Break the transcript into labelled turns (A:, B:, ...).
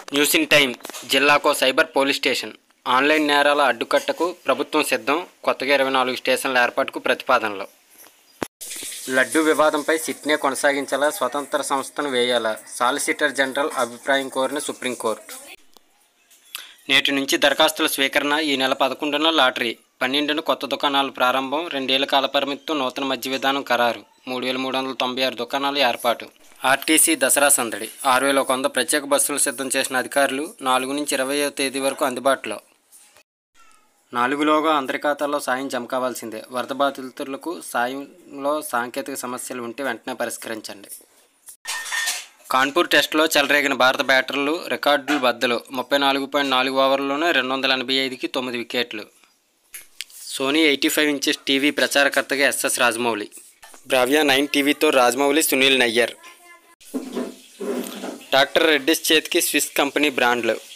A: News in time. జిల్లాకో cyber police station. Online నేరాల అడ్డుకట్టకు ప్రభుత్వం సిద్ధం. కొత్తగా 24 స్టేషన్ల ఏర్పాటుకు ప్రతిపాదనలు. లడ్డూ వివాదంపై సిట్నే కొనసాగించాలా, స్వతంత్ర సంస్థను వేయాలా? సాలిసిటర్ జనరల్ అభిప్రాయం కోరిన సుప్రీంకోర్టు. నేటి నుంచి దరఖాస్తుల స్వీకరణ. ఈ నెల 11న లాటరీ, 12న కొత్త దుకాణాలు ప్రారంభం. 2 ఏళ్ల కాలపరిమితితో నూతన మద్య విధానం ఖరారు. 3396 దుకాణాలు ఏర్పాటు. ఆర్టీసీ దసరా సందడి. 6100 ప్రత్యేక బస్సులు సిద్ధం చేసిన అధికారులు. 4 నుంచి 20వ తేదీ వరకు అందుబాటులో. 4లోగా అందరి ఖాతాల్లో సాయం జమ కావాల్సిందే. వరద బాధితులకు సాయంలో సాంకేతిక సమస్యలు ఉంటే వెంటనే పరిష్కరించండి. కాన్పూర్ టెస్టులో చెలరేగిన భారత బ్యాటర్లు. రికార్డులు బద్దలు. 34.4 ఓవర్లలోనే 285కి 9 వికెట్లు. సోనీ 85 ఇంచెస్ టీవీ ప్రచారకర్తగా ఎస్ఎస్ రాజమౌళి. బ్రావియా 9 టీవీతో రాజమౌళి, సునీల్ నయ్యర్. డాక్టర్ రెడ్డిస్ చేతికి స్విస్ కంపెనీ బ్రాండ్లు.